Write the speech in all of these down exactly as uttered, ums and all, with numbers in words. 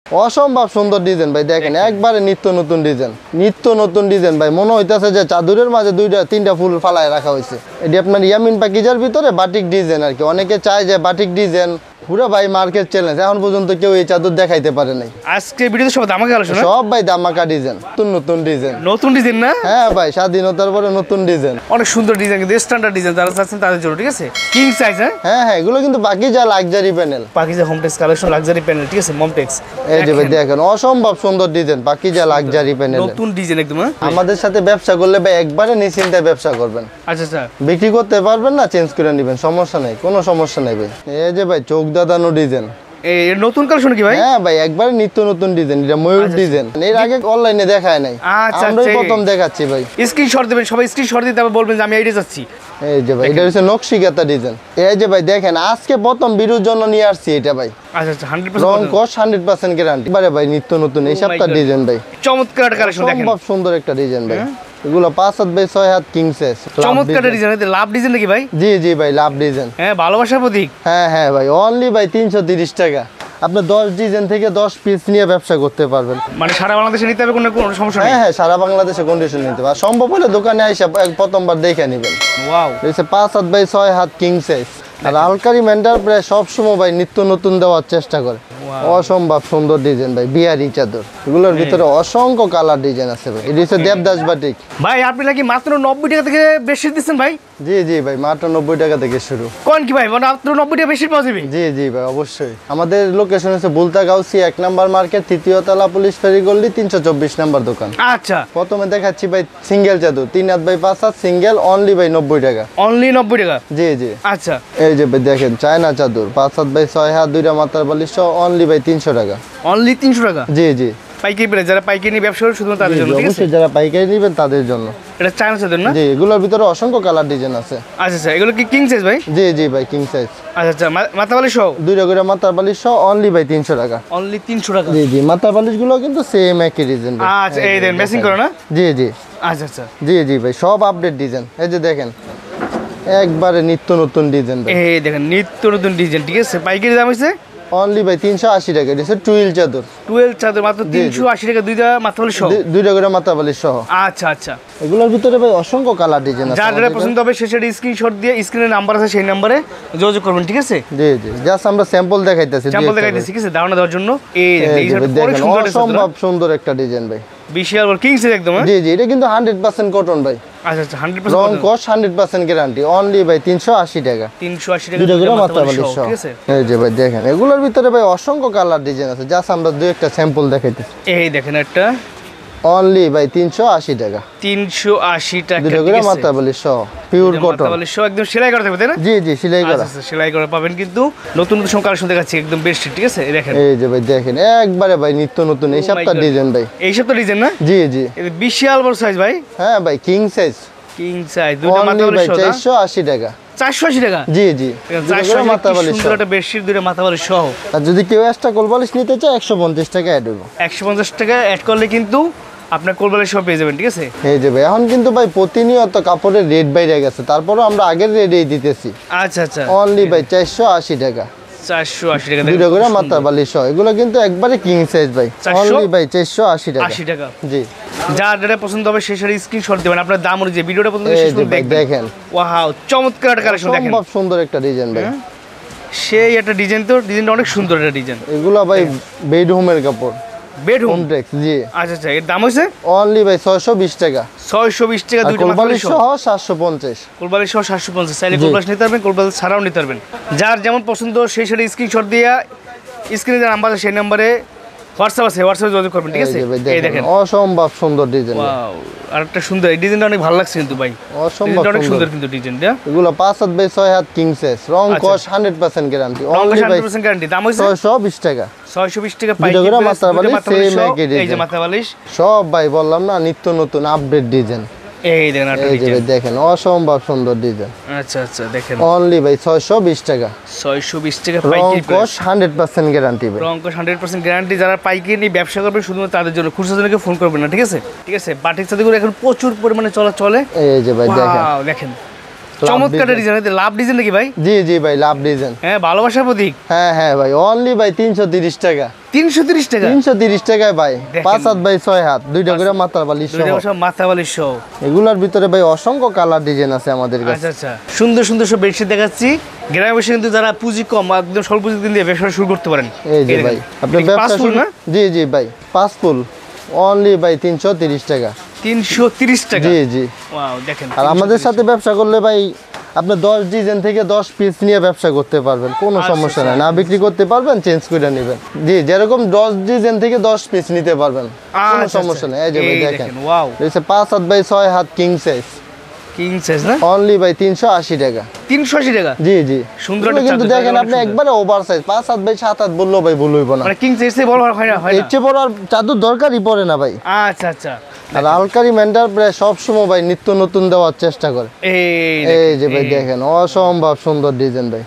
অসম্ভব সুন্দর ডিজাইন ভাই, দেখেন একবারে নিত্য নতুন ডিজাইন, নিত্য নতুন ডিজাইন ভাই। মনে হইতেছে যে চাদরের মাঝে দুইটা তিনটা ফুল ফালায় রাখা হয়েছে। এটি আপনার ইয়ামিন পাকিজার ভিতরে বাটিক ডিজাইন আর কি। অনেকে চায় যে বাটিক ডিজাইন পুরো ভাই মার্কেট চ্যালেঞ্জ, এখন পর্যন্ত কেউ এই চাদর দেখাইতে পারে নাই। আজকে ভিডিওতে সব দামাকা কালেকশন, সব ভাই দামাকা ডিজাইন, নতুন নতুন ডিজাইন, নতুন ডিজাইন না? হ্যাঁ ভাই, স্বাধীনতার পরে নতুন ডিজাইন, অনেক সুন্দর ডিজাইন, কিন্তু স্ট্যান্ডার্ড ডিজাইন যারা চাচ্ছেন তাদের জন্য, ঠিক আছে? কিং সাইজ, হ্যাঁ হ্যাঁ হ্যাঁ, এগুলো কিন্তু Pakiza luxury panel, Pakiza Hometex collection luxury panel, ঠিক আছে? মমটেক্স, এই যে ভাই দেখেন অসম্ভব সুন্দর ডিজাইন, পাকিজা লাক্সারি প্যানেল, নতুন ডিজাইন একদম। আমাদের সাথে ব্যবসা করলে ভাই একবারে নিশ্চিন্তায় ব্যবসা করবেন। আচ্ছা আচ্ছা, বিক্রি করতে পারবেন না, চেঞ্জ করে নেবেন, সমস্যা নেই, কোনো সমস্যা নেই ভাই। এই যে ভাই চোখ দাদানো ডিজাইন, এই নতুন কালেকশন কি ভাই? হ্যাঁ ভাই, একবারে নিত্য নতুন ডিজাইন, এটা ময়ূর ডিজাইন, এর আগে অনলাইনে দেখায় নাই, আচ্ছা আমরাই প্রথম দেখাচ্ছি ভাই। স্ক্রিনশট দিবেন, সবাই স্ক্রিনশট দিতে হবে, বলবেন যে আমি এইটা চাচ্ছি। এই যে ভাই এটা হচ্ছে নকশিকাতা ডিজাইন। এই যে ভাই দেখেন আজকে প্রথম ভিডিওর জন্য নিয়ে আসছি এটা ভাই। আচ্ছা আচ্ছা, হান্ড্রেড রং পার্সেন্ট কস হান্ড্রেড পার্সেন্ট গ্যারান্টি, এবারে ভাই নিত্য নতুন এই সপ্তাহ ডিজাইন ভাই, চমৎকার কালেকশন দেখেন, সম্ভব সুন্দর একটা ডিজাইন ভাই। এগুলো পাঁচ হাত বাই ছয় হাত কিং সাইজ, চমৎকার ডিজাইন। এটা লাভ ডিজাইন নাকি ভাই? জি জি ভাই, লাভ ডিজাইন, হ্যাঁ ভালোবাসার প্রতীক। হ্যাঁ হ্যাঁ ভাই, অনলি ভাই তিনশো তিরিশ টাকা, আপনি দশ ডিজাইন থেকে দশ পিস নিয়ে ব্যবসা করতে পারবেন। মানে সারা বাংলাদেশে নিতে হবে, কোনো কোনো সমস্যা নেই? হ্যাঁ হ্যাঁ, সারা বাংলাদেশে কন্ডিশন নিতে পারবেন, সম্ভব হলে দোকানে এসে প্রথমবার দেখে নেবেন। ওয়াও, এটা পাঁচ হাত বাই ছয় হাত কিং সাইজ। আর আলকারি মেন্টার প্রায় সবসময় ভাই নিত্য নতুন দেওয়ার চেষ্টা করে, অসম্ভব সুন্দর ডিজাইন ভাই, বিহারি চাদর, এগুলোর ভিতরে অসংখ্য কালার ডিজাইন আছে ভাই। এটা হচ্ছে দেবদাস বাটিক ভাই। আপনি নাকি মাত্র নব্বই টাকা থেকে বেশি দিচ্ছেন ভাই? জি জি ভাই, মাত্র নব্বই টাকা থেকে শুরু। কোন কি ভাই, মানে মাত্র নব্বই টাকা বেশি পাওয়া যাবে? জি জি ভাই, অবশ্যই। আমাদের লোকেশন হচ্ছে বুলতাগাউসি এক নাম্বার মার্কেট, তৃতীয় তলা, পুলিশ ফেরি গল্লি, তিনশো চব্বিশ নাম্বার দোকান। আচ্ছা, প্রথমে দেখাচ্ছি ভাই সিঙ্গেল চাদর, তিন হাত বাই পাঁচ হাত সিঙ্গেল, অনলি ভাই নব্বই টাকা। অনলি নব্বই টাকা? জি জি। আচ্ছা, এই যে ভাই দেখেন চায়না চাদর, পাঁচ হাত বাই ছয় হাত, দুইটা মাথার বালিশ, অনলি ভাই তিনশো টাকা। অনলি তিনশো টাকা? জি জি। পাইকারি প্রাইস, যারা পাইকারি নিয়ে ব্যবসা করে শুধু তাদের জন্য, ঠিক আছে? অবশ্যই যারা পাইকারি নেবেন তাদের জন্য। এটা চায়না চাদর না? জি, এগুলোর ভিতরে অসংখ্য কালার ডিজাইন আছে। আচ্ছা আচ্ছা, এগুলো কি কিং সাইজ ভাই? জি জি ভাই, কিং সাইজ। আচ্ছা আচ্ছা, মাথা বালিশ সহ? দুইটা করে মাথার বালিশ সহ অনলি ভাই তিনশো টাকা। অনলি তিনশো টাকা? জি জি, মাথার বালিশ গুলো কিন্তু সেম একই ডিজাইন। আচ্ছা, এই দেন ম্যাচিং করে না? জি জি। আচ্ছা আচ্ছা, জি জি ভাই, সব আপডেট ডিজাইন। এই যে দেখেন একবারে নিত্য নতুন ডিজাইন ভাই, এই দেখেন নিত্য নতুন ডিজাইন, ঠিক আছে? পাইকারি দাম হচ্ছে অনলি ভাই তিনশো আশি টাকা। এটা হচ্ছে টুইল চাদর, টুয়েলভ চাদর মাত্র তিনশো আশি টাকা, দুইটা মাথা বালিশ সহ? দুইটা করে মাথা বালিশ সহ। আচ্ছা আচ্ছা, এগুলোর ভিতরে ভাই অসংখ্য কালার ডিজাইন আছে। যার যেটা পছন্দ হবে সে সেটা স্ক্রিনশট দিয়ে, স্ক্রিনের নাম্বার আছে সেই নাম্বারে যোগাযোগ করবেন, ঠিক আছে? জি জি, জাস্ট আমরা স্যাম্পল দেখাইতেছি, স্যাম্পল দেখাইতেছি, ঠিক আছে? ধারণা দেওয়ার জন্য। এই দেখেন অসম্ভব সুন্দর একটা ডিজাইন ভাই, বিশাল বড় কিং সাইজ একদম। জি জি, এটা কিন্তু হান্ড্রেড পার্সেন্ট কটন ভাই। আচ্ছা আচ্ছা, হান্ড্রেড রং পার্সেন্ট কস হান্ড্রেড পার্সেন্ট গ্যারান্টি, অনলি ভাই তিনশো আশি টাকা। তিনশো আশি টাকা, দুটো করে মাথা বালিশ সহ, ঠিক আছে? এই যে ভাই দেখেন এগুলোর ভিতরে ভাই অসংখ্য কালার ডিজাইন আছে, জাস্ট আমরা দুই একটা স্যাম্পল দেখাইতেছি। এই দেখেন একটা, অনলি ভাই তিনশো আশি টাকা, তিনশো আশি টাকা, দুটো করে মাথা বালিশ সহ, পিওর কটন। মাথা বালিশ সহ একদম সেলাই করা থাকবে, তাই না? জি জি, সেলাই করা। আচ্ছা, সেলাই করা পাবেন, কিন্তু নতুন নতুন সব কালেকশন দেখাচ্ছি একদম বেস্ট, ঠিক আছে? এই দেখেন, এই যে ভাই দেখেন একবারে ভাই নিত্য নতুন এই সপ্তাহ ডিজাইন ভাই। এই সব তো ডিজাইন না? জি জি। এটা বিশাল বড় সাইজ ভাই। হ্যাঁ ভাই, কিং সাইজ, কিং সাইজ, দুটো মাথা অনলি বালিশ ভাই সহ চারশো আশি টাকা। চারশো আশি টাকা? জি জি, চারশো মাথা বালিশ সুন্দর একটা বেডশিট, দুটো মাথা বালিশ সহ। আর যদি কেউ এক্সট্রা কোল বালিশ নিতে চায় একশো পঞ্চাশ টাকা অ্যাড হইব। একশো পঞ্চাশ টাকা অ্যাড করলে কিন্তু আপনার কোল বালিশ সহ পেয়ে যাবেন, ঠিক আছে? এই যে ভাই এখন কিন্তু ভাই প্রতিনিয়ত কাপড়ের রেট বাইরে গেছে, তারপরও আমরা আগের রেটেই দিতেছি। আচ্ছা আচ্ছা, অনলি ভাই চারশো আশি টাকা, চারশো আশি টাকা, দুটো করে মাথা বালিশ সহ। এগুলো কিন্তু একবারে কিং সাইজ ভাই, অনলি ভাই চারশো আশি টাকা। আশি টাকা? জি। যার যেটা পছন্দ হবে সেই সেটা স্ক্রিনশট দিবেন, আপনার দাম অনুযায়ী ভিডিওটা পছন্দ এই যে ভাই দেখেন, ওয়াও চমৎকার একটা কালেকশন দেখেন, সম্ভব সুন্দর একটা ডিজাইন ভাই, সেই একটা ডিজাইন, তো ডিজাইনটা অনেক সুন্দর একটা ডিজাইন। এগুলো ভাই বেডরুমের কাপড়, বেডরুম হোমটেক্স। জি। আচ্ছা আচ্ছা, এর দাম হইছে অনলি ভাই ছয়শো বিশ টাকা, ছয়শো বিশ টাকা, দুইটা কোল মাথা বালিশ বালিশ সহ সাতশো পঞ্চাশ। কোল বালিশ সহ সাতশো পঞ্চাশ। চাইলে কোল বালিশ নিতে পারবেন, কোল বালিশ ছাড়াও নিতে পারবেন, যার যেমন পছন্দ সেই সেটা স্ক্রিনশট দিয়ে স্ক্রিনে যে নাম্বার আছে সেই নম্বরে হোয়াটসঅ্যাপ আছে, হোয়াটসঅ্যাপে যোগাযোগ করবেন, ঠিক আছে? এই দেখেন অসম্ভব সুন্দর ডিজাইন। ওয়াও, আরেকটা সুন্দর, এই ডিজাইনটা অনেক ভালো লাগছে কিন্তু ভাই, অসম্ভব অনেক সুন্দর কিন্তু ডিজাইনটা। এগুলো পাঁচ হাত বাই ছয় হাত কিং সাইজ, রং কস হান্ড্রেড পার্সেন্ট গ্যারান্টি, অনলি ভাই গ্যারান্টি। দাম হইছে ছয়শো বিশ টাকা, ছয়শো বিশ টাকা। দুটো করে মাথা বালিশ সেম একই এই যে ডিজাইন। মাথা বালিশ সব ভাই বললাম না নিত্য নতুন আপডেট ডিজাইন। এই দেখেন একটা এই যে ডিজাইন, দেখেন অসম্ভব সুন্দর ডিজাইন। আচ্ছা আচ্ছা, দেখেন অনলি ভাই ছয়শো বিশ টাকা, ছয়শো বিশ টাকা রং পাইকারি কস হান্ড্রেড পার্সেন্ট গ্যারান্টি ভাই, রং কস হান্ড্রেড পার্সেন্ট গ্যারান্টি। যারা পাইকারি নিয়ে ব্যবসা করবে শুধুমাত্র তাদের জন্য, খুচরা জনকে ফোন করবেন না, ঠিক আছে? ঠিক আছে, বাটিক চাদরগুলো এখন প্রচুর পরিমাণে চলা চলে। এই যে ভাই দেখেন ওয়াও, দেখেন চমৎকার ডিজাইন, লাভ ডিজাইন নাকি ভাই? জি জি ভাই, লাভ ডিজাইন। হ্যাঁ, ভালোবাসার প্রতীক। হ্যাঁ হ্যাঁ ভাই, অনলি ভাই তিনশো তিরিশ টাকা। তিনশো তিরিশ টাকা? তিনশো তিরিশ টাকায় ভাই, পাঁচ হাত বাই ছয় হাত, দুইটা করে মাথার বালিশ সহ। দুইটা সব মাথা বালিশ সহ। এগুলোর ভিতরে ভাই অসংখ্য কালার ডিজাইন আছে আমাদের কাছে। আচ্ছা আচ্ছা, সুন্দর সুন্দর সব বেডশিট দেখাচ্ছি। গ্রামে বসে কিন্তু যারা পুঁজি কম, একদম স্বল্প পুঁজি দিয়ে ব্যবসা শুরু করতে পারেন। এই যে ভাই, আপনি ব্যবসা শুরু, জি জি ভাই, পাঁচ ফুল অনলি ভাই তিনশো তিরিশ টাকা। তিনশো তিরিশ টাকা? জি জি। ওয়াও, দেখেন। আর আমাদের সাথে ব্যবসা করলে ভাই আপনি দশ ডিজাইন থেকে দশ পিস নিয়ে ব্যবসা করতে পারবেন, কোনো সমস্যা নাই। না বিক্রি করতে পারবেন, চেঞ্জ করে নেবেন। জি, যেরকম দশ ডিজাইন থেকে দশ পিস নিতে পারবেন, কোনো সমস্যা নেই। এই যে ভাই দেখেন, ওয়াও, এটা পাঁচ হাত বাই ছয় হাত কিং সাইজ। কিং সাইজ না? অনলি ভাই তিনশো আশি টাকা। তিনশো আশি টাকা? জি জি। সুন্দর কিন্তু দেখেন আপনি একবারে ওভার সাইজ, পাঁচ হাত বাই সাত হাত বললেও ভাই ভুল হইব না। মানে কিং সাইজ বড় হয় না? হয় না, এর চেয়ে বড় আর চাদর দরকারই পড়ে না ভাই। আচ্ছা আচ্ছা। আর আলকারি মেন্টার প্রায় সবসময় ভাই নিত্য নতুন দেওয়ার চেষ্টা করে। এই যে ভাই দেখেন, অসম্ভব সুন্দর ডিজাইন ভাই,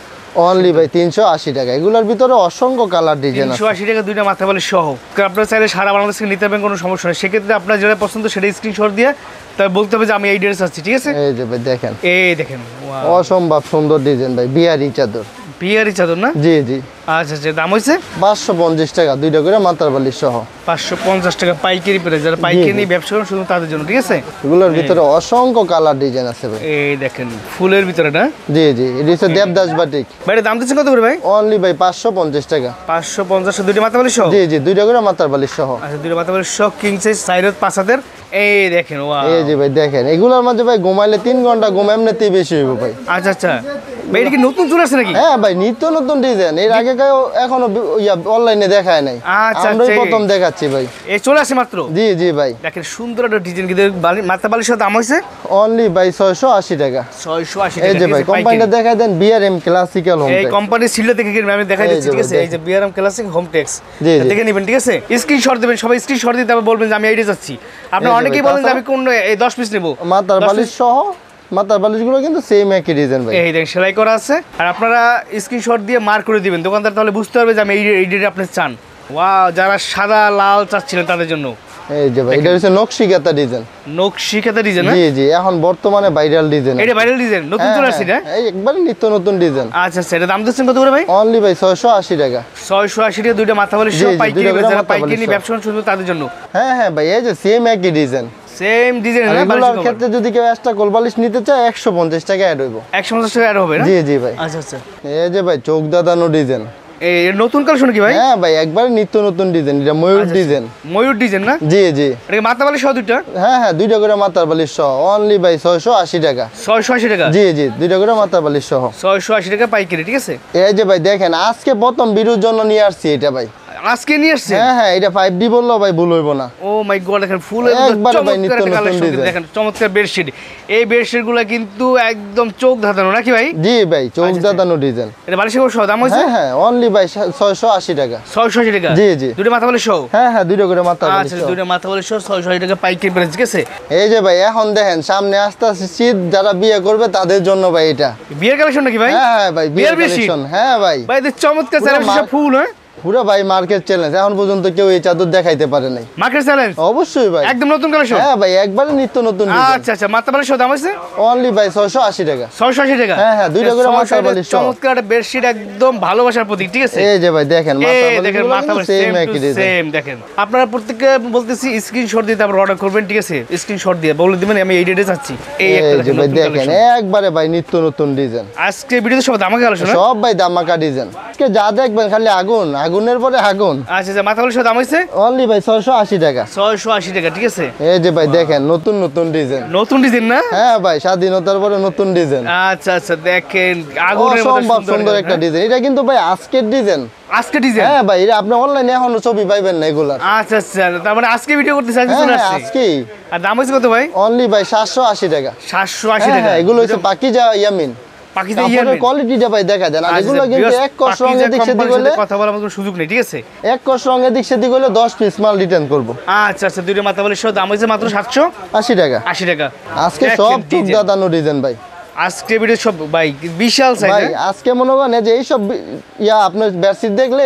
অনলি ভাই তিনশো আশি টাকা। এগুলোর ভিতরে অসংখ্য কালার ডিজাইন আছে। তিনশো আশি টাকা দুইটা মাথা বালিশ সহ। আপনারা চাইলে সারা বাংলাদেশ থেকে নিতে পারবেন, কোনো সমস্যা নেই। সেক্ষেত্রে আপনার যেটা পছন্দ সেটা স্ক্রিনশট দিয়ে তাই বলতে হবে যে আমি এই ড্রেস আছি, ঠিক আছে? এই যে ভাই দেখেন, এই দেখেন, অসম্ভব সুন্দর ডিজাইন ভাই, বিহারি চাদর। বিহারি চাদর না? জি জি। আচ্ছা আচ্ছা, দাম হয়েছে পাঁচশো পঞ্চাশ টাকা, দুইটা করে মাথার বালিশ সহ। পাঁচশো পঞ্চাশ টাকা পাইকারি প্রাইস। যারা পাইকারি নিয়ে ব্যবসা করেন শুধু তাদের জন্য, ঠিক আছে? এগুলোর ভিতরে অসংখ্য কালার ডিজাইন আছে ভাই। এই দেখেন ফুলের ভিতরে না? জি জি, এটা হচ্ছে দেবদাস বাটিক। ভাই দাম দিচ্ছেন কত করে ভাই? অনলি ভাই পাঁচশো পঞ্চাশ টাকা। পাঁচশো পঞ্চাশ, দুইটা মাথা বালিশ সহ? জি জি, দুইটা করে মাথার বালিশ সহ। আচ্ছা, দুইটা মাথা বালিশ সহ, কিং সাইজ, সাইরত পাঁচ হাতের। এই দেখেন, ওয়াও। এই যে ভাই দেখেন, এগুলোর মাঝে ভাই ঘুমাইলে তিন ঘন্টা ঘুম এমনিতেই বেশি হইব ভাই। আচ্ছা আচ্ছা ভাই, এটা কি নতুন চলে আসছে নাকি? হ্যাঁ ভাই, নিত্য নতুন ডিজাইন, এর আগে কেউ এখনো অনলাইনে দেখায় নাই। আচ্ছা, আমরাই প্রথম দেখাচ্ছি ভাই। এই চলে আসে মাত্র? জি জি ভাই। দেখেন সুন্দর একটা ডিজাইন, কিন্তু মাথা বালিশের দাম হয়েছে অনলি ভাই ছয়শো আশি টাকা। ছয়শো আশি এই টাকা। যে ভাই, কোম্পানিটা দেখাই দেন, বিআরএম ক্লাসিক্যাল হোম এই টেক্স। কোম্পানির সিলটা দেখে কিনবেন, আমি দেখাই দিচ্ছি, ঠিক আছে? এই যে বিআরএম ক্লাসিক হোম টেক্স, জি জি, দেখে নেবেন, ঠিক আছে? স্ক্রিনশট দিবেন, সবাই স্ক্রিনশট দিয়ে তারপর বলবেন যে আমি এইটা যাচ্ছি। আপনারা অনেকেই বলেন যে আমি কোন এই দশ পিস নেব। মাথার বালিশ সহ, মাথার বালিশগুলো কিন্তু সেম একই ডিজাইন ভাই। এই দেখেন সেলাই করা আছে। আর আপনারা স্ক্রিনশট দিয়ে মার্ক করে দিবেন দোকানদার, তাহলে বুঝতে পারবে যে আমি এই এই ডেটে আপনি চান। ওয়াও, যারা সাদা লাল চাচ্ছিলেন তাদের জন্য। এই যে ভাই, এটা হচ্ছে নকশিকাতা ডিজাইন। নকশিকাতা ডিজাইন? জি জি, এখন বর্তমানে ভাইরাল ডিজাইন। এটা ভাইরাল ডিজাইন, নতুন চলে আসছে এটা? এই একবারে নিত্য নতুন ডিজাইন। আচ্ছা আচ্ছা, এটা দাম দিচ্ছেন কত করে ভাই? অনলি ভাই ছয়শো আশি টাকা। ছয়শো আশি টাকা, দুইটা মাথা বালিশ সহ, পাইকারি। যারা পাইকারি নিয়ে ব্যবসা করেন শুধু তাদের জন্য। হ্যাঁ হ্যাঁ ভাই, এই যে সেম একই ডিজাইন, সেম ডিজাইন। এগুলোর ক্ষেত্রে যদি কেউ এক্সট্রা কোল বালিশ নিতে চায় একশো পঞ্চাশ টাকা অ্যাড হইব। একশো পঞ্চাশ টাকা অ্যাড হবে না? জি জি ভাই। আচ্ছা আচ্ছা, এই যে ভাই চোখ দাদানো ডিজাইন। এই নতুন কালেকশন কি ভাই? হ্যাঁ ভাই, একবারে নিত্য নতুন ডিজাইন, এটা ময়ূর ডিজাইন। ময়ূর ডিজাইন না? জি জি। এটা মাথা বালিশ সহ দুইটা? হ্যাঁ হ্যাঁ, দুইটা করে মাথার বালিশ সহ, অনলি ভাই ছয়শো আশি টাকা। ছয়শো আশি টাকা? জি জি, দুইটা করে মাথার বালিশ সহ, ছয়শো আশি টাকা পাইকারি, ঠিক আছে? এই যে ভাই দেখেন, আজকে প্রথম ভিডিওর জন্য নিয়ে আসছি এটা ভাই। আজকে নিয়ে আসছে? হ্যাঁ হ্যাঁ, এটা ফাইভ ডি বললো ভাই ভুল হইব না। ও মাই গড, দেখেন ফুল একবার ভাই নিত্য নতুন ডিজাইন। দেখেন চমৎকার বেডশিট। এই বেডশিট গুলো কিন্তু একদম চোখ ধাঁধানো নাকি ভাই? জি ভাই, চোখ দাদানো ডিজাইন। এটা বালিশের সহ দাম হয়েছে? হ্যাঁ হ্যাঁ, অনলি ভাই ছয়শো আশি টাকা। ছয়শো আশি টাকা? জি জি। দুটো মাথা বালিশ সহ? হ্যাঁ হ্যাঁ, দুইটা করে মাথার বালিশ আচ্ছা, সহ। দুটো মাথা বালিশ সহ ছয়শো আশি টাকা পাইকারি প্রাইস, ঠিক আছে? এই যে ভাই, এখন দেখেন সামনে আস্তে আস্তে শীত, যারা বিয়ে করবে তাদের জন্য ভাই এটা। বিয়ের কালেকশন নাকি ভাই? হ্যাঁ হ্যাঁ ভাই, বিয়ের কালেকশন। হ্যাঁ ভাই, ভাই এই চমৎকার চ্যালেঞ্জ ফুল। হ্যাঁ পুরো ভাই মার্কেট চ্যালেঞ্জ, এখন পর্যন্ত কেউ এই চাদর দেখাইতে পারে নাই। মার্কেট চ্যালেঞ্জ অবশ্যই ভাই, একদম নতুন কালেকশন। হ্যাঁ ভাই, একবারে নিত্য নতুন। আচ্ছা আচ্ছা, মাথা বালিশ সহ দাম হয়েছে? অনলি ভাই ছয়শো আশি টাকা। ছয়শো আশি টাকা? হ্যাঁ হ্যাঁ, দুইটা করে মাথা বালিশ সহ। চমৎকার একটা বেডশিট, একদম ভালোবাসার প্রতীক, ঠিক আছে? এই যে ভাই দেখেন, মাথা বালিশ দেখেন মাথা বালিশ সেম একই ডিজাইন। সেম। দেখেন আপনারা প্রত্যেককে বলতেছি স্ক্রিনশট দিয়ে তারপর অর্ডার করবেন, ঠিক আছে? স্ক্রিনশট দিয়ে বলে দিবেন আমি এই ডেটে চাচ্ছি। এই একটা যে ভাই দেখেন, কালেকশন একবারে ভাই নিত্য নতুন ডিজাইন। আজকে ভিডিওতে সব দামাকা কালেকশন, সব ভাই দামাকা ডিজাইন। আজকে যা দেখবেন খালি আগুন, আগুনের পরে আগুন। আচ্ছা আচ্ছা, মাথা বালিশ দাম হয়েছে? অনলি ভাই ছয়শো আশি টাকা। ছয়শো আশি টাকা, ঠিক আছে? এই যে ভাই দেখেন, নতুন নতুন ডিজাইন। নতুন ডিজাইন না? হ্যাঁ ভাই, স্বাধীনতার পরে নতুন ডিজাইন। আচ্ছা আচ্ছা, দেখেন আগুনের মতো অসম্ভব সুন্দর একটা ডিজাইন। এটা কিন্তু ভাই আজকের ডিজাইন। আজকে ডিজাইন? হ্যাঁ ভাই, এটা আপনি অনলাইনে এখনো ছবি পাইবেন না এগুলা। আচ্ছা আচ্ছা, তার মানে আজকে ভিডিও করতে চাইছেন? হ্যাঁ আসছে আজকেই। আর দাম হয়েছে কত ভাই? অনলি ভাই সাতশো আশি টাকা। সাতশো আশি হ্যাঁ টাকা? হ্যাঁ, এগুলো হচ্ছে পাকিজা ইয়ামিন। পাকিজা ইয়ামিন ইয়ামিন কোয়ালিটিটা ভাই দেখা দেন। আর এগুলো কিন্তু এক কস রঙের দিক সেদিক হলে কথা বলার মতো সুযোগ নেই, ঠিক আছে? এক কস রঙের দিক সেদিক হলে দশ পিস মাল রিটার্ন করব। আচ্ছা আচ্ছা, দুইটা মাথা বালিশ সহ দাম হয়েছে মাত্র সাতশো আশি টাকা। আশি টাকা। আজকে সব চোখ দাদানো ডিজাইন ভাই। আজকে ভিডিও সব ভাই বিশাল সাইজ। ভাই আজকে মনে করেন যে এই সব ইয়া আপনার বেডশিট দেখলে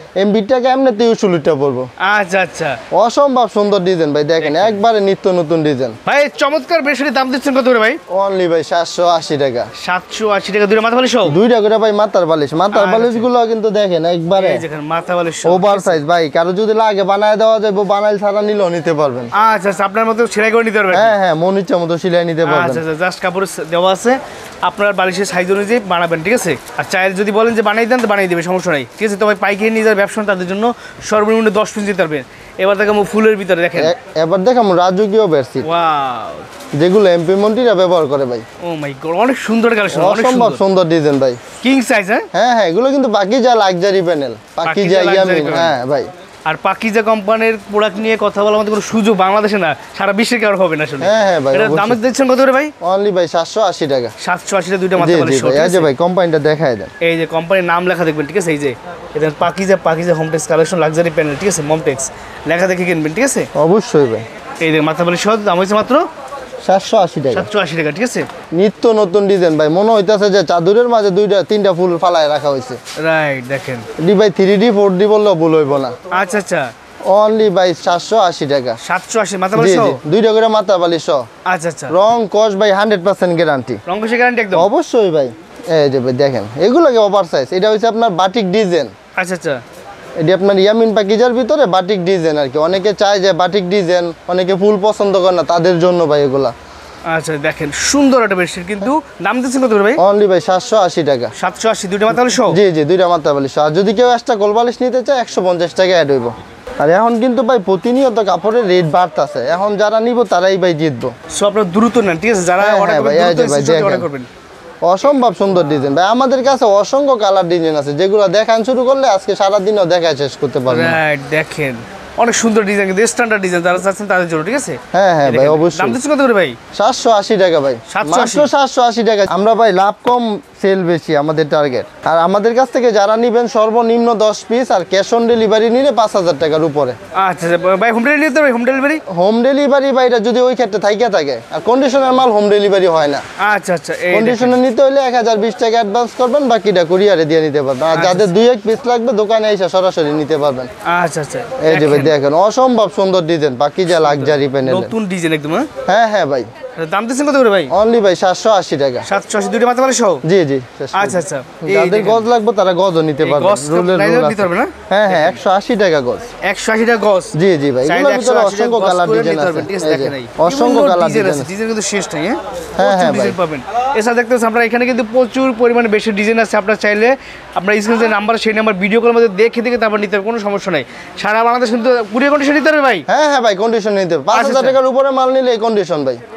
এমবিটাকে এমনিতে ষোলোটা পড়বো। আচ্ছা আচ্ছা অসম্ভব সুন্দর ডিজাইন ভাই, দেখেন একবারে নিত্য নতুন ডিজাইন ভাই। চমৎকার বেশি দাম দিচ্ছেন কত করে ভাই? অনলি ভাই সাতশো আশি টাকা। সাতশো আশি টাকা দুটো মাথা বালিশ সহ? দুইটা করে ভাই মাথার বালিশ, মাথার বালিশ গুলো কিন্তু দেখেন একবারে এই দেখেন মাথা বালিশ ওভার সাইজ ভাই, কারো যদি লাগে বানায় দেওয়া যাবে, বানাইল ছাড়া নিলেও নিতে পারবেন। আচ্ছা আচ্ছা, আপনার মতো সেলাই করে নিতে পারবেন? হ্যাঁ হ্যাঁ, মন ইচ্ছা মতো সিলাই নিতে পারবেন। আচ্ছা আচ্ছা, জাস্ট কাপড় দেওয়া আছে, আপনার বালিশের সাইজ অনুযায়ী বানাবেন, ঠিক আছে? আর চায়ের যদি বলেন যে বানাই দেন তো বানিয়ে দেবে, সমস্যা নাই, ঠিক আছে? তো ভাই পাইকারি নিয়ে যাওয়ার ব্যবসা তাদের জন্য সর্বনিম্ন দশ পিস দিতে পারবেন। এবার দেখো ফুলের ভিতরে দেখেন, এ- এবার দেখাম রাজকীয় বেডশিট, ওয়াও, যেগুলো এমপি মন্ত্রীরা ব্যবহার করে ভাই। ও মাই গড, অনেক সুন্দর কালেকশন, অনেক অসম্ভব সুন্দর সুন্দর ডিজাইন ভাই। King size. হ্যাঁ হ্যাঁ হ্যাঁ, এগুলো কিন্তু Pakiza luxury panel, Pakiza luxury ইয়ামিন। panel। হ্যাঁ ভাই, আর পাকিজা কোম্পানির প্রোডাক্ট নিয়ে কথা বলার মতো কোনো সুযোগ বাংলাদেশে না, সারা বিশ্বে কারো হবে না আসলে। হ্যাঁ হ্যাঁ ভাই, এটা দাম দিচ্ছেন কত করে ভাই? অনলি ভাই সাতশো আশি টাকা। সাতশো আশি টাকা দুইটা জি মাথা জি বালিশ সহ, ভাই, ঠিক এই যে আছে? ভাই কোম্পানিটা দেখায় দেন। এই যে কোম্পানির নাম লেখা দেখবেন, ঠিক আছে? এই যে এটা Pakiza, Pakiza Hometex collection luxury panel, ঠিক আছে? মমটেক্স লেখা দেখে কিনবেন, ঠিক আছে? অবশ্যই ভাই, এই যে মাথা বালিশ সহ দাম হয়েছে মাত্র সাতশো আশি টাকা। সাতশো আশি টাকা, ঠিক আছে? নিত্য নতুন ডিজাইন ভাই, মনে হইতাছে যে চাদরের মাঝে দুইটা তিনটা ফুল ফালায় রাখা হয়েছে। রাইট, দেখেন। ডি ভাই থ্রি ডি ফোর ডি বললেও ভুল হইব না। আচ্ছা আচ্ছা, অনলি ভাই সাতশো আশি টাকা। সাতশো আশি মাথা জি বালিশ সহ? জি, দুইটা করে মাথা বালিশ সহ। আচ্ছা আচ্ছা, রং কস ভাই হান্ড্রেড পার্সেন্ট গ্যারান্টি। রঙ্গসে গ্যারান্টি একদম? অবশ্যই ভাই, এই যে ভাই দেখেন এগুলোকে ওভার সাইজ, এটা হচ্ছে আপনার বাটিক ডিজাইন। আচ্ছা আচ্ছা, এটি আপনার ইয়ামিন পাকিজার ভিতরে বাটিক ডিজাইন আর কি। অনেকে চায় যে বাটিক ডিজাইন, অনেকে ফুল পছন্দ করে না, তাদের জন্য ভাই এগুলা। আচ্ছা দেখেন সুন্দর একটা বেডশিট, কিন্তু দাম দিচ্ছেন কত করে ভাই? অনলি ভাই সাতশো আশি টাকা। সাতশো আশি দুইটা মাথা বালিশ সহ? জি জি, দুইটা মাথা বালিশ। আর যদি কেউ এক্সট্রা গোল বালিশ নিতে চায় একশো পঞ্চাশ টাকা অ্যাড হইব। আর এখন কিন্তু ভাই প্রতিনিয়ত কাপড়ের রেট বাড়তেছে, এখন যারা নিব তারাই ভাই জিতবো। সো আপনার দ্রুত নেন, ঠিক আছে? যারা হ্যাঁ, অর্ডার হ্যাঁ করবেন ভাই, এই দ্রুত যে ভাই স্ক্রিনশট অর্ডার দেখেন। করবেন। অসম্ভব সুন্দর ডিজাইন ভাই, আমাদের কাছে অসংখ্য কালার ডিজাইন আছে, যেগুলো দেখান শুরু করলে আজকে সারাদিনও দেখা শেষ করতে পারবেন। রাইট, দেখেন অনেক সুন্দর ডিজাইন, কিন্তু স্ট্যান্ডার্ড ডিজাইন যারা চাচ্ছেন তাদের জন্য, ঠিক আছে? হ্যাঁ হ্যাঁ এই ভাই, দেখেন। অবশ্যই। দাম দিচ্ছেন কত করে ভাই? সাতশো আশি টাকা ভাই, সাতশো আশি? মাত্র সাতশো আশি টাকা। আমরা ভাই লাভ কম সেল বেশি আমাদের টার্গেট। আর আমাদের কাছ থেকে যারা নিবেন সর্বনিম্ন দশ পিস, আর ক্যাশ অন ডেলিভারি নিলে পাঁচ হাজার টাকার উপরে। আচ্ছা আচ্ছা, ভাই হোম ডেলিভারি নিতে হবে? Home delivery? হোম ডেলিভারি ভাই এটা যদি ওই ক্ষেত্রে থাইকা থাকে, আর কন্ডিশনের মাল হোম ডেলিভারি হয় না। আচ্ছা আচ্ছা, এই দেখেন। কন্ডিশনে নিতে হলে এক হাজার বিশ টাকা অ্যাডভান্স করবেন, বাকিটা কুরিয়ারে দিয়ে নিতে পারবেন। আর আচ্ছা, যাদের দুই এক পিস লাগবে দোকানে এসে সরাসরি নিতে পারবেন। আচ্ছা আচ্ছা, এই যে ভাই দেখেন। দেখেন অসম্ভব সুন্দর ডিজাইন, পাকিজা লাক্সারি প্যানেল। নতুন ডিজাইন একদম। হ্যাঁ, হ্যাঁ হ্যাঁ ভাই, দাম দিচ্ছেন কত করে ভাই? অনলি ভাই সাতশো আশি টাকা। সাতশো আশি দুইটা মাথা বালিশ সহ? জি জি। আচ্ছা আচ্ছা, এই যাদের দেখেন। গজ লাগবে তারা গজও নিতে এই পারবেন, গজ তো রুলের নাইলে রুল নিতে আছে। পারবে না? হ্যাঁ হ্যাঁ, একশো আশি টাকা গজ। একশো আশি টাকা গজ? জি জি ভাই, চাইলে এগুলোর একশো ভিতরে আশি টাকা অসংখ্য গজ কালার করে ডিজাইন নিতে আছে। পারবেন, ঠিক আছে? এই যে, দেখেন এই। অসংখ্য বিভিন্ন কালার ডিজাইন ডিজাইন আছে, আছে। ডিজাইন কিন্তু শেষ নাই। হ্যাঁ, হ্যাঁ, প্রচুর হ্যাঁ ভাই। ডিজাইন পাবেন। এছাড়া দেখতে পাচ্ছেন আমরা এখানে কিন্তু প্রচুর পরিমাণে বেশি ডিজাইন আছে। আপনার চাইলে আপনার স্ক্রিনে যে নাম্বার, সেই নাম্বার ভিডিও কলের মধ্যে দেখে দেখে তারপর নিতে হবে, কোনো সমস্যা নাই। সারা বাংলাদেশ কিন্তু কুরিয়ার কন্ডিশন নিতে হবে ভাই? হ্যাঁ হ্যাঁ ভাই, কন্ডিশন নিতে হবে। পাঁচ আচ্ছা, হাজার আচ্ছা। টাকার উপরে মাল নিলে এই কন্ডিশন ভাই।